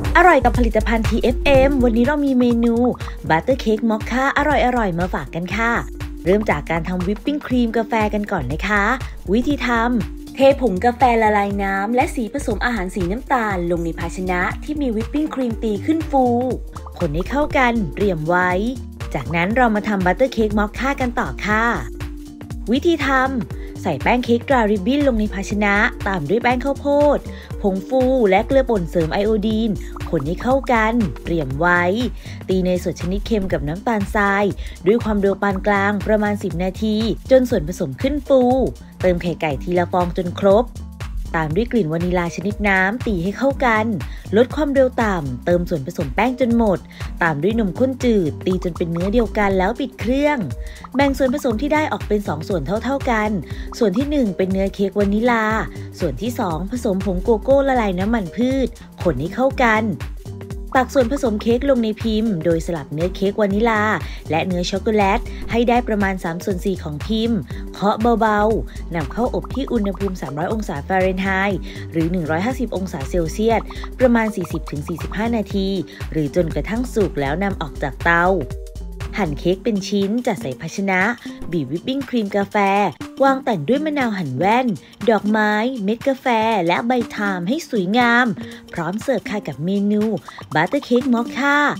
อร่อยกับผลิตภัณฑ์ TFM วันนี้เรามีเมนูบัตเตอร์เค้กมอคค่าอร่อยๆมาฝากกันค่ะเริ่มจากการทำวิปปิ้งครีมกาแฟกันก่อนนะคะวิธีทำเทผงกาแฟละลายน้ำและสีผสมอาหารสีน้ำตาลลงในภาชนะที่มีวิปปิ้งครีมตีขึ้นฟูคนให้เข้ากันเตรียมไว้จากนั้นเรามาทำบัตเตอร์เค้กมอคค่ากันต่อค่ะวิธีทำใส่แป้งเค้กดรายริบบิ้นลงในภาชนะตามด้วยแป้งข้าวโพดผงฟูและเกลือป่นเสริมไอโอดีนคนให้เข้ากันเตรียมไว้ตีเนยสดชนิดเค็มกับน้ำตาลทรายด้วยความเร็วปานกลางประมาณ10นาทีจนส่วนผสมขึ้นฟูเติมไข่ไก่ทีละฟองจนครบตามด้วยกลิ่นวานิลาชนิดน้ำตีให้เข้ากันลดความเร็วต่ำเติมส่วนผสมแป้งจนหมดตามด้วยนมข้นจืดตีจนเป็นเนื้อเดียวกันแล้วปิดเครื่องแบ่งส่วนผสมที่ได้ออกเป็น2ส่วนเท่าๆกันส่วนที่1เป็นเนื้อเค้กวานิลาส่วนที่2ผสมผงโกโก้ละลายน้ำมันพืชคนให้เข้ากันตักส่วนผสมเค้กลงในพิมพ์โดยสลับเนื้อเค้กวานิลาและเนื้อช็อกโกแลตให้ได้ประมาณ3/4ของพิมพ์เคาะเบาๆนำเข้าอบที่อุณหภูมิ300องศาฟาเรนไฮต์หรือ150องศาเซลเซียสประมาณ 40-45 นาทีหรือจนกระทั่งสุกแล้วนำออกจากเตาหั่นเค้กเป็นชิ้นจัดใส่ภาชนะบีบวิปปิ้งครีมกาแฟวางแต่งด้วยมะนาวหั่นแว่นดอกไม้เม็ดกาแฟและใบไทม์ให้สวยงามพร้อมเสิร์ฟค่ะกับเมนูบัตเตอร์เค้กมอคค่า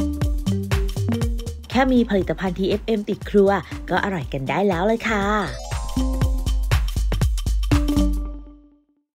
แค่มีผลิตภัณฑ์ TFM ติดครัวก็อร่อยกันได้แล้วเลยค่ะ